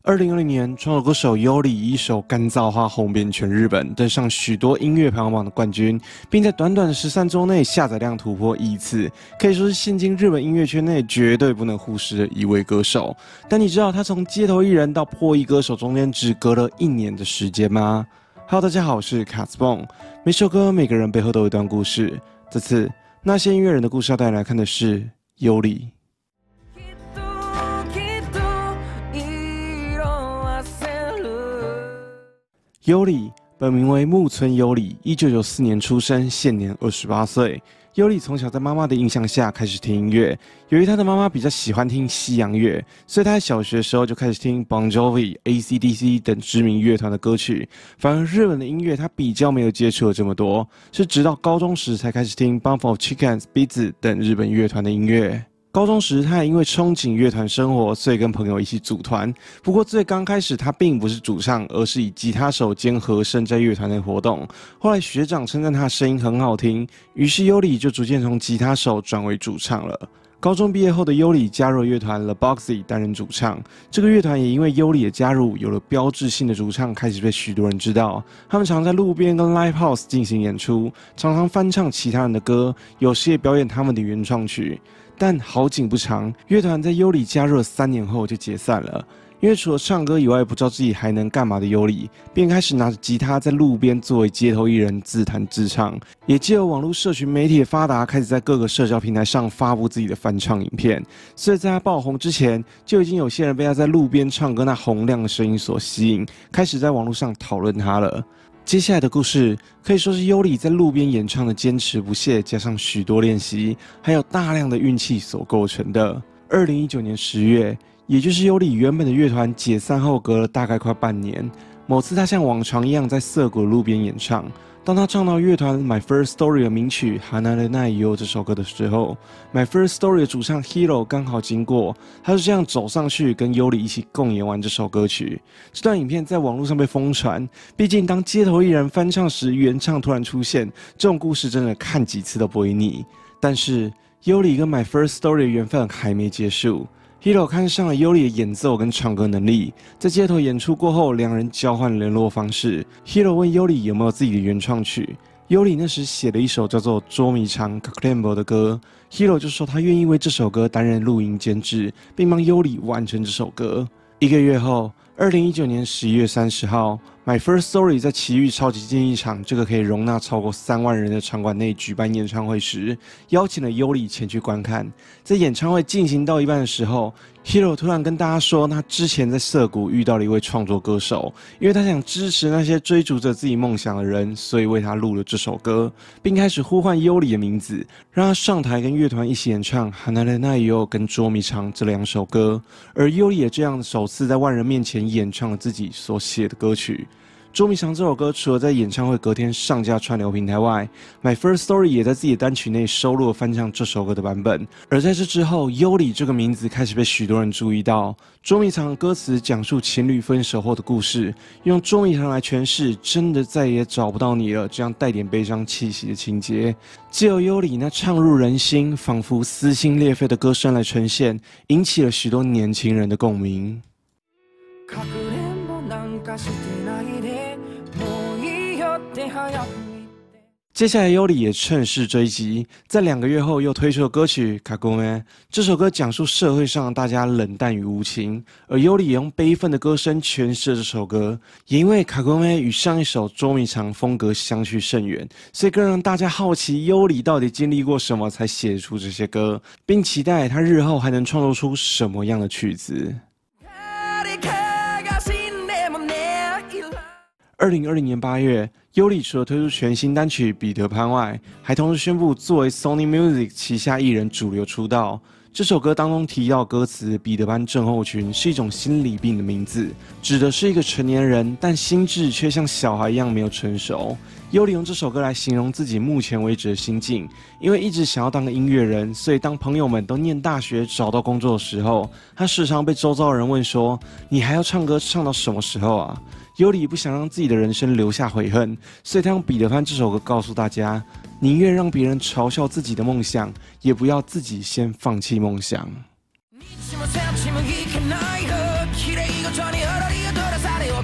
2020年，创作歌手优里以一首《干燥花》红遍全日本，登上许多音乐排行榜的冠军，并在短短的13周内下载量突破1亿次，可以说是现今日本音乐圈内绝对不能忽视的一位歌手。但你知道他从街头艺人到破亿歌手中间只隔了1年的时间吗？ Hello， 大家好，我是卡兹蹦。每首歌每个人背后都有一段故事，这次那些音乐人的故事要带来看的是优里。优里本名为木村优里，1994年出生，现年28岁。优里从小在妈妈的影响下开始听音乐，由于他的妈妈比较喜欢听西洋乐，所以他在小学的时候就开始听 Bon Jovi、AC/DC 等知名乐团的歌曲。反而日本的音乐他比较没有接触了这么多，是直到高中时才开始听 Bump of Chickens、Beats 等日本乐团的音乐。高中时，他也因为憧憬乐团生活，所以跟朋友一起组团。不过最刚开始，他并不是主唱，而是以吉他手兼和声在乐团内活动。后来学长称赞他的声音很好听，于是优里就逐渐从吉他手转为主唱了。高中毕业后的优里加入乐团 The Boxy 担任主唱，这个乐团也因为优里的加入，有了标志性的主唱，开始被许多人知道。他们常在路边跟 Live House 进行演出，常常翻唱其他人的歌，有时也表演他们的原创曲。但好景不长，乐团在优里加入了3年后就解散了。因为除了唱歌以外，不知道自己还能干嘛的优里，便开始拿着吉他在路边作为街头艺人自弹自唱，也借由网络社群媒体的发达，开始在各个社交平台上发布自己的翻唱影片。所以在他爆红之前，就已经有些人被他在路边唱歌那洪亮的声音所吸引，开始在网络上讨论他了。接下来的故事可以说是优里在路边演唱的坚持不懈，加上许多练习，还有大量的运气所构成的。2019年10月，也就是优里原本的乐团解散后，隔了大概快半年，某次他像往常一样在涩谷路边演唱。当他唱到乐团 My First Story 的名曲 Hanare Nai Yo 这首歌的时候， My First Story 的主唱 Hiro 刚好经过，他就这样走上去跟优里一起共演完这首歌曲。这段影片在网络上被疯传，毕竟当街头艺人翻唱时，原唱突然出现，这种故事真的看几次都不会腻。但是优里跟 My First Story 的缘分还没结束。Hiro 看上了优里的演奏跟唱歌能力，在街头演出过后，两人交换联络方式。Hiro 问优里有没有自己的原创曲，优里那时写了一首叫做《捉迷藏 Kaklembo》的歌。Hiro 就说他愿意为这首歌担任录音监制，并帮优里完成这首歌。1个月后，2019年11月30号。My First Story 在奇遇超级竞技场这个可以容纳超过3万人的场馆内举办演唱会时，邀请了优里前去观看。在演唱会进行到一半的时候， Hiro 突然跟大家说，他之前在涩谷遇到了一位创作歌手，因为他想支持那些追逐着自己梦想的人，所以为他录了这首歌，并开始呼唤优里的名字，让他上台跟乐团一起演唱《Hanare Nai Yo》跟《捉迷藏》这2首歌。而优里也这样首次在万人面前演唱了自己所写的歌曲。捉迷藏这首歌除了在演唱会隔天上架串流平台外， My First Story 也在自己的单曲内收录了翻唱这首歌的版本。而在这之后，优里这个名字开始被许多人注意到。捉迷藏的歌词讲述情侣分手后的故事，用捉迷藏来诠释真的再也找不到你了这样带点悲伤气息的情节，藉由优里那唱入人心、仿佛撕心裂肺的歌声来呈现，引起了许多年轻人的共鸣。接下来优里也趁势追击，在2个月后又推出了歌曲《Kagome》。这首歌讲述社会上大家冷淡与无情，而优里也用悲愤的歌声诠释了这首歌。也因为《Kagome》与上一首《捉迷藏》风格相去甚远，所以更让大家好奇优里到底经历过什么才写出这些歌，并期待他日后还能创作出什么样的曲子。2020年8月，优里除了推出全新单曲《彼得潘》外，还同时宣布作为 Sony Music 旗下艺人主流出道。这首歌当中提到歌词彼得潘症候群是一种心理病的名字，指的是一个成年人，但心智却像小孩一样没有成熟。优里用这首歌来形容自己目前为止的心境，因为一直想要当个音乐人，所以当朋友们都念大学找到工作的时候，他时常被周遭的人问说：“你还要唱歌唱到什么时候啊？”优里不想让自己的人生留下悔恨，所以他用《彼得潘》这首歌告诉大家，宁愿让别人嘲笑自己的梦想，也不要自己先放弃梦想。 道も先も行かない綺麗ごとに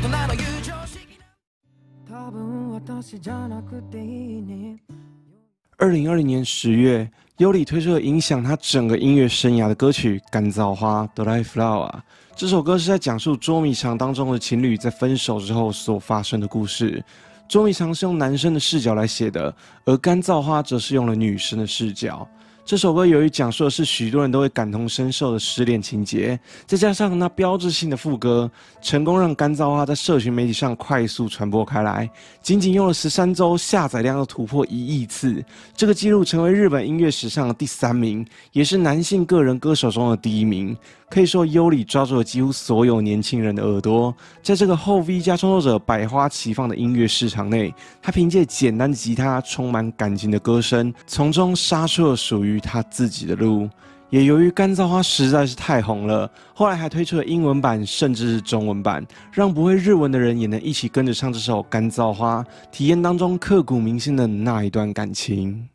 2020年10月，优里推出了影响他整个音乐生涯的歌曲《干燥花》（Dry Flower）。这首歌是在讲述捉迷藏当中的情侣在分手之后所发生的故事。捉迷藏是用男生的视角来写的，而干燥花则是用了女生的视角。这首歌由于讲述的是许多人都会感同身受的失恋情节，再加上那标志性的副歌，成功让干燥花在社群媒体上快速传播开来。仅仅用了13周，下载量就突破1亿次，这个纪录成为日本音乐史上的第3名，也是男性个人歌手中的第1名。可以说，优里抓住了几乎所有年轻人的耳朵。在这个后 V 加创作者百花齐放的音乐市场内，他凭借简单的吉他、充满感情的歌声，从中杀出了属于他自己的路。也由于干燥花实在是太红了，后来还推出了英文版，甚至是中文版，让不会日文的人也能一起跟着唱这首《干燥花》，体验当中刻骨铭心的那一段感情。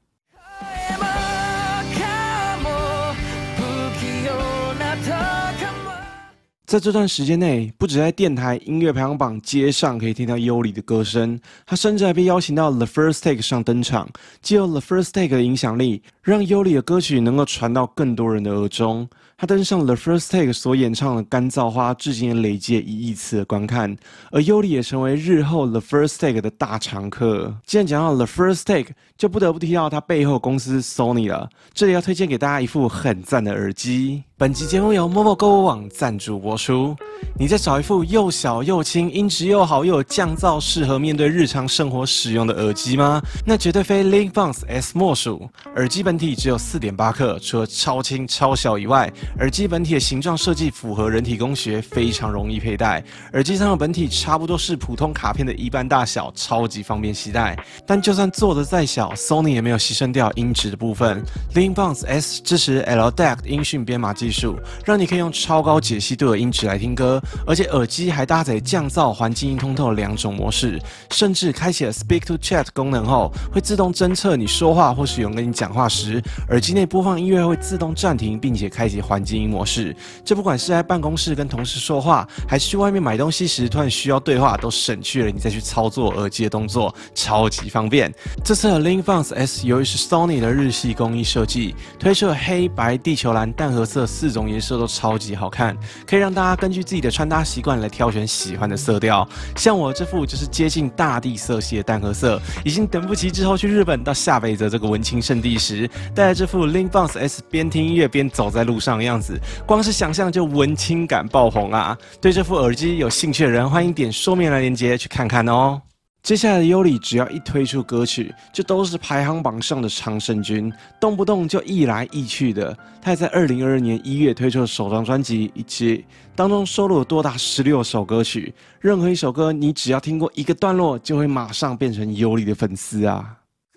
在这段时间内，不只在电台、音乐排行榜、街上可以听到优里的歌声，他甚至还被邀请到 The First Take 上登场。藉由 The First Take 的影响力，让优里的歌曲能够传到更多人的耳中。他登上 The First Take 所演唱的《干燥花》，至今也累计1亿次的观看，而优里也成为日后 The First Take 的大常客。既然讲到 The First Take， 就不得不提到他背后公司 Sony 了。这里要推荐给大家一副很赞的耳机。本集节目由 Momo 购物网赞助播出。你在找一副又小又轻、音质又好又有降噪、适合面对日常生活使用的耳机吗？那绝对非 Linkbox S 莫属。耳机本体只有4.8克，除了超轻超小以外，耳机本体的形状设计符合人体工学，非常容易佩戴。耳机上的本体差不多是普通卡片的一半大小，超级方便携带。但就算做得再小 ，Sony 也没有牺牲掉音质的部分。Linkbox S 支持 LDAC 音讯编码技术，让你可以用超高解析度的音质来听歌，而且耳机还搭载降噪、环境音通透2种模式，甚至开启了 Speak to Chat 功能后，会自动侦测你说话或是有人跟你讲话时，耳机内播放音乐会自动暂停，并且开启环境音模式。这不管是在办公室跟同事说话，还是去外面买东西时突然需要对话，都省去了你再去操作耳机的动作，超级方便。这次的 Linkbox S 由于是 Sony 的日系工艺设计，推出了黑白、地球蓝、淡褐色4种颜色都超级好看，可以让大家根据自己的穿搭习惯来挑选喜欢的色调。像我这副就是接近大地色系的淡褐色，已经等不及之后去日本到下北泽这个文青圣地时，带着这副 Linkbox S 边听音乐边走在路上的样子，光是想象就文青感爆棚啊！对这副耳机有兴趣的人，欢迎点说明栏链接去看看哦。接下来的优里只要一推出歌曲，就都是排行榜上的常胜军，动不动就一来一去的。他也在2022年1月推出了首张专辑《一切》，当中收录了多达16首歌曲，任何一首歌你只要听过一个段落，就会馬上变成优里的粉丝啊！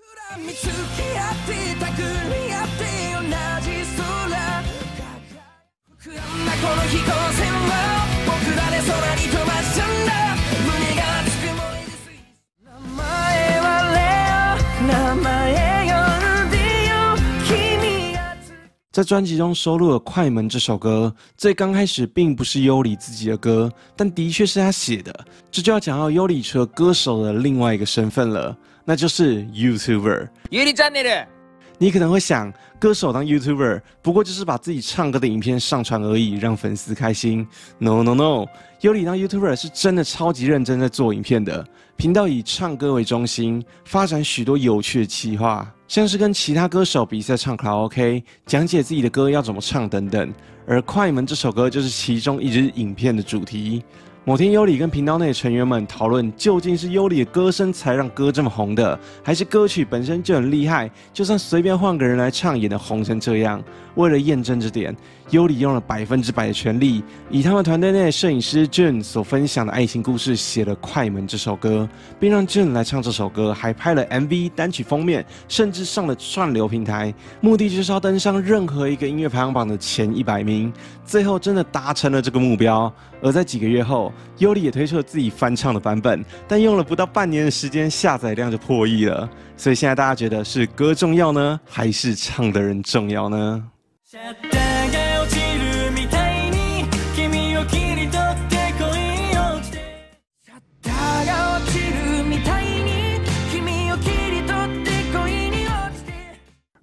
在专辑中收录了《快门》这首歌，最刚开始并不是优里自己的歌，但的确是他写的。这就要讲到优里除了歌手的另外一个身份了，那就是 YouTuber。你可能会想，歌手当 YouTuber 不过就是把自己唱歌的影片上传而已，让粉丝开心。No No No， 优里当 YouTuber 是真的超级认真在做影片的。频道以唱歌为中心，发展许多有趣的企划，像是跟其他歌手比赛唱卡拉 OK， 讲解自己的歌要怎么唱等等。而《快门》这首歌就是其中一支影片的主题。某天，优里跟频道内的成员们讨论，究竟是优里的歌声才让歌这么红的，还是歌曲本身就很厉害，就算随便换个人来唱也能红成这样。为了验证这点，优里用了100%的全力，以他们团队内的摄影师 Jun 所分享的爱情故事写了《快门》这首歌，并让 Jun 来唱这首歌，还拍了 MV、单曲封面，甚至上了串流平台，目的就是要登上任何一个音乐排行榜的前100名。最后真的达成了这个目标。而在几个月后，优里也推出了自己翻唱的版本，但用了不到半年的时间，下载量就破亿了。所以现在大家觉得是歌重要呢，还是唱的人重要呢？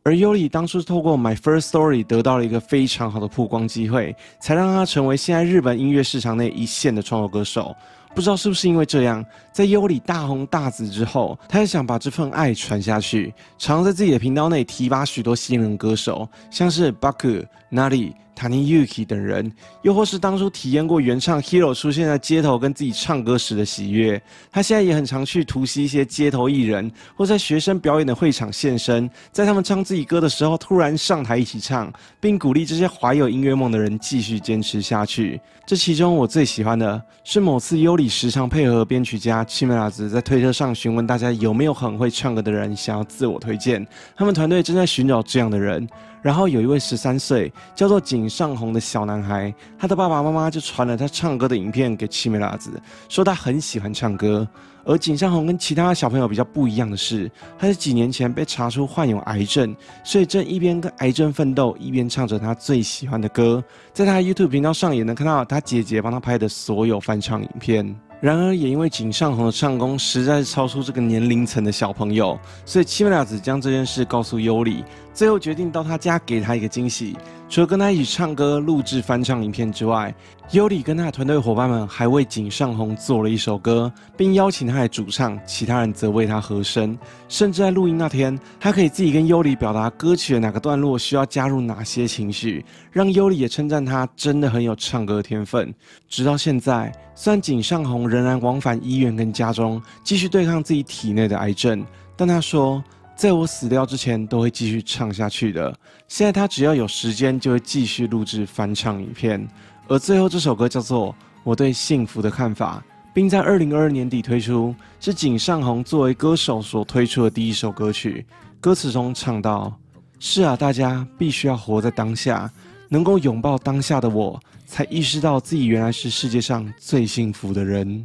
而优里当初透过 My First Story 得到了一个非常好的曝光机会，才让他成为现在日本音乐市场内一线的创作歌手。不知道是不是因为这样，在优里大红大紫之后，他也想把这份爱传下去，常在自己的频道内提拔许多新人歌手，像是 Baku、Nari、Taniyuki 等人，又或是当初体验过原唱 Hero 出现在街头跟自己唱歌时的喜悦。他现在也很常去突袭一些街头艺人，或在学生表演的会场现身，在他们唱自己歌的时候突然上台一起唱，并鼓励这些怀有音乐梦的人继续坚持下去。这其中我最喜欢的是某次优里时常配合编曲家七美拉子在推特上询问大家有没有很会唱歌的人想要自我推荐，他们团队正在寻找这样的人。然后有一位13岁叫做井上宏的小男孩，他的爸爸妈妈就传了他唱歌的影片给七美拉子，说他很喜欢唱歌。而井上宏跟其他小朋友比较不一样的是，他在几年前被查出患有癌症，所以正一边跟癌症奋斗，一边唱着他最喜欢的歌。在他的 YouTube 频道上也能看到他姐姐帮他拍的所有翻唱影片。然而，也因为井上宏的唱功实在是超出这个年龄层的小朋友，所以七美拉子将这件事告诉优里，最后决定到他家给他一个惊喜。除了跟他一起唱歌、录制翻唱影片之外，优里跟他的团队伙伴们还为井上宏做了一首歌，并邀请他来主唱，其他人则为他和声。甚至在录音那天，他可以自己跟优里表达歌曲的哪个段落需要加入哪些情绪，让优里也称赞他真的很有唱歌的天分。直到现在，虽然井上宏仍然往返医院跟家中，继续对抗自己体内的癌症，但他说，在我死掉之前都会继续唱下去的。现在他只要有时间就会继续录制翻唱影片。而最后这首歌叫做《我对幸福的看法》，并在2022年底推出，是井上宏作为歌手所推出的第一首歌曲。歌词中唱到：是啊，大家必须要活在当下，能够拥抱当下的我，才意识到自己原来是世界上最幸福的人。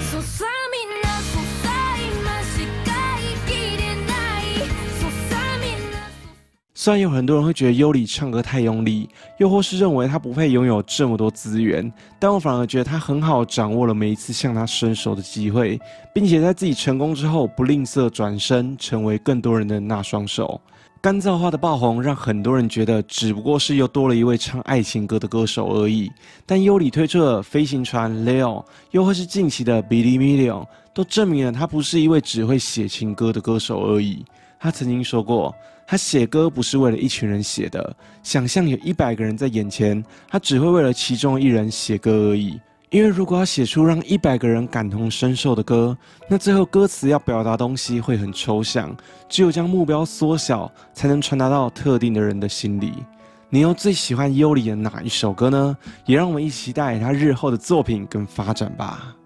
虽然有很多人会觉得优里唱歌太用力，又或是认为他不配拥有这么多资源，但我反而觉得他很好掌握了每一次向他伸手的机会，并且在自己成功之后不吝啬转身，成为更多人的那双手。干燥化的爆红让很多人觉得只不过是又多了一位唱爱情歌的歌手而已，但优里推出的飞行船 Leo， 又或是近期的 Billy Million， 都证明了他不是一位只会写情歌的歌手而已。他曾经说过，他写歌不是为了一群人写的，想象有100个人在眼前，他只会为了其中1人写歌而已。因为如果要写出让100个人感同身受的歌，那最后歌词要表达东西会很抽象，只有将目标缩小，才能传达到特定的人的心里。你又最喜欢优里的哪一首歌呢？也让我们一起期待他日后的作品跟发展吧。